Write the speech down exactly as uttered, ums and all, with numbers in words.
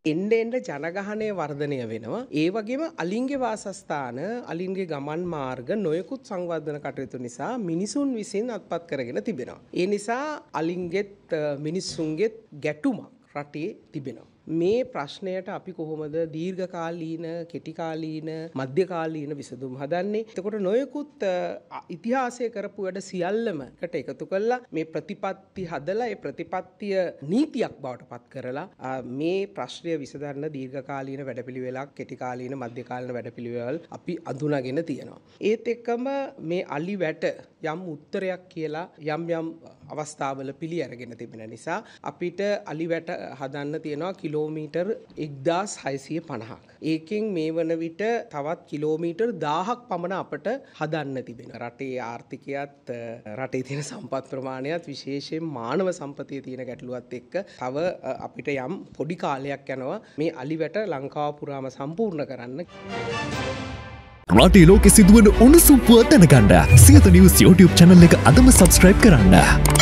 එන්න එන්න ජනගහනය වර්ධනය වෙනවා. ඒ වගේම අලින්ගේ වාසස්ථාන, අලින්ගේ ගමන් මාර්ග නොයෙකුත් සංවර්ධන කටයුතු නිසා මිනිසුන් විසින් අත්පත් කරගෙන තිබෙනවා. ඒ නිසා අලින්ගෙත් මිනිස්සුන්ගෙත් ගැටුමක් රටේ තිබෙනවා. මේ ප්‍රශ්නයට අපි කොහොමද දීර්ඝකාලීන, කෙටිකාලීන, මධ්‍යකාලීන විසඳුම් හදන්නේ? එතකොට නොයෙකුත් ඉතිහාසය කරපු වැඩ සියල්ලම එකට එකතු කරලා මේ ප්‍රතිපත්ති හදලා ඒ ප්‍රතිපත්තිය නීතියක් බවට පත් කරලා මේ ප්‍රශ්නය විසඳන්න දීර්ඝකාලීන වැඩපිළිවෙලක්, කෙටිකාලීන, මධ්‍යකාලීන වැඩපිළිවෙල අපි අඳුනගෙන තියෙනවා. ඒත් එක්කම මේ අලි වැට යම් උත්තරයක් කියලා යම් යම් අවස්ථාවල පිළි අරගෙන තිබෙන නිසා අපිට අලි වැට හදන්න තියෙනවා කිලෝමීටර් එක්දාස් හයසිය පනහක්. ඒකෙන් මේ වන විට තවත් කිලෝමීටර් දාහක් පමණ අපට හදන්න තිබෙන. රටේ ආර්ථිකයත් රටේ තියෙන සම්පත් ප්‍රමාණයත් විශේෂයෙන් මානව සම්පතිය තියෙන ගැටලුවත් එක්ක තව අපිට යම් පොඩි කාලයක් යනවා මේ අලි වැට ලංකාව පුරාම සම්පූර්ණ කරන්න. රටේ ලෝකෙ සිදුවන උණුසුම් පුවත් දැනගන්න සියත නිවුස් YouTube channel එක අදම subscribe කරන්න.